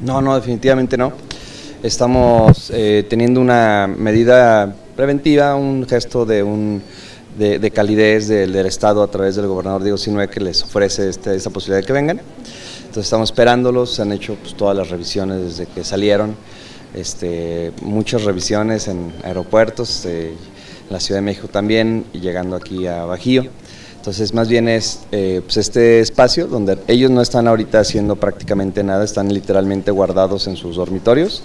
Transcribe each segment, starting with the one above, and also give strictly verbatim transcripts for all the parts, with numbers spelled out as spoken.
No, no, definitivamente no. Estamos eh, teniendo una medida preventiva, un gesto de, un, de, de calidez del, del Estado a través del gobernador Diego Sinue, que les ofrece este, esta posibilidad de que vengan. Entonces estamos esperándolos, se han hecho pues, todas las revisiones desde que salieron, este, muchas revisiones en aeropuertos, eh, en la Ciudad de México también, y llegando aquí a Bajío. Entonces más bien es eh, pues este espacio donde ellos no están ahorita haciendo prácticamente nada, están literalmente guardados en sus dormitorios,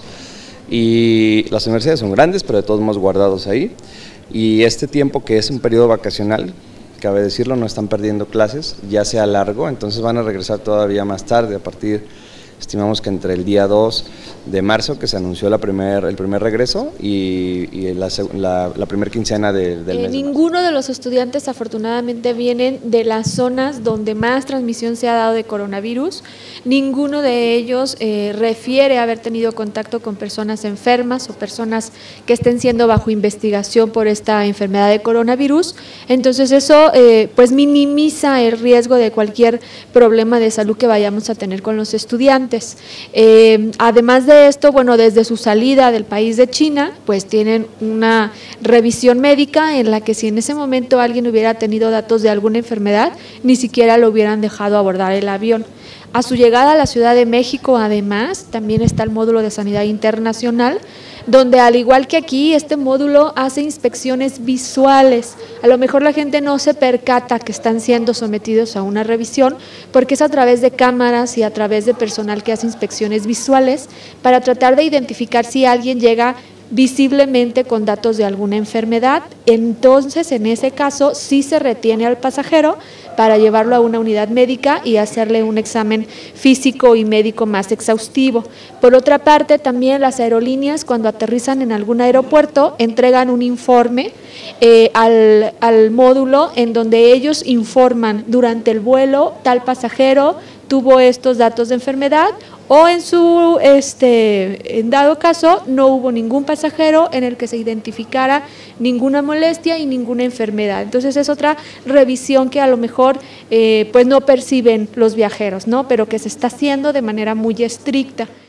y las universidades son grandes, pero de todos modos guardados ahí, y este tiempo que es un periodo vacacional, cabe decirlo, no están perdiendo clases, ya sea largo, entonces van a regresar todavía más tarde, a partir, estimamos que entre el día dos de marzo, que se anunció la primer, el primer regreso, y, y la, la, la primera quincena de, del eh, mes. Ninguno de los estudiantes afortunadamente vienen de las zonas donde más transmisión se ha dado de coronavirus, ninguno de ellos eh, refiere haber tenido contacto con personas enfermas o personas que estén siendo bajo investigación por esta enfermedad de coronavirus, entonces eso eh, pues minimiza el riesgo de cualquier problema de salud que vayamos a tener con los estudiantes. Eh, además de esto, bueno, desde su salida del país de China, pues tienen una revisión médica en la que si en ese momento alguien hubiera tenido datos de alguna enfermedad, ni siquiera lo hubieran dejado abordar el avión. A su llegada a la Ciudad de México, además, también está el módulo de sanidad internacional, donde al igual que aquí, este módulo hace inspecciones visuales. A lo mejor la gente no se percata que están siendo sometidos a una revisión, porque es a través de cámaras y a través de personal que hace inspecciones visuales para tratar de identificar si alguien llega visiblemente con datos de alguna enfermedad. Entonces, en ese caso, sí se retiene al pasajero para llevarlo a una unidad médica y hacerle un examen físico y médico más exhaustivo. Por otra parte, también las aerolíneas, cuando aterrizan en algún aeropuerto, entregan un informe eh, al, al módulo en donde ellos informan durante el vuelo, tal pasajero tuvo estos datos de enfermedad, o en su este en dado caso no hubo ningún pasajero en el que se identificara ninguna molestia y ninguna enfermedad. Entonces es otra revisión que a lo mejor eh, pues no perciben los viajeros, ¿no? Pero que se está haciendo de manera muy estricta.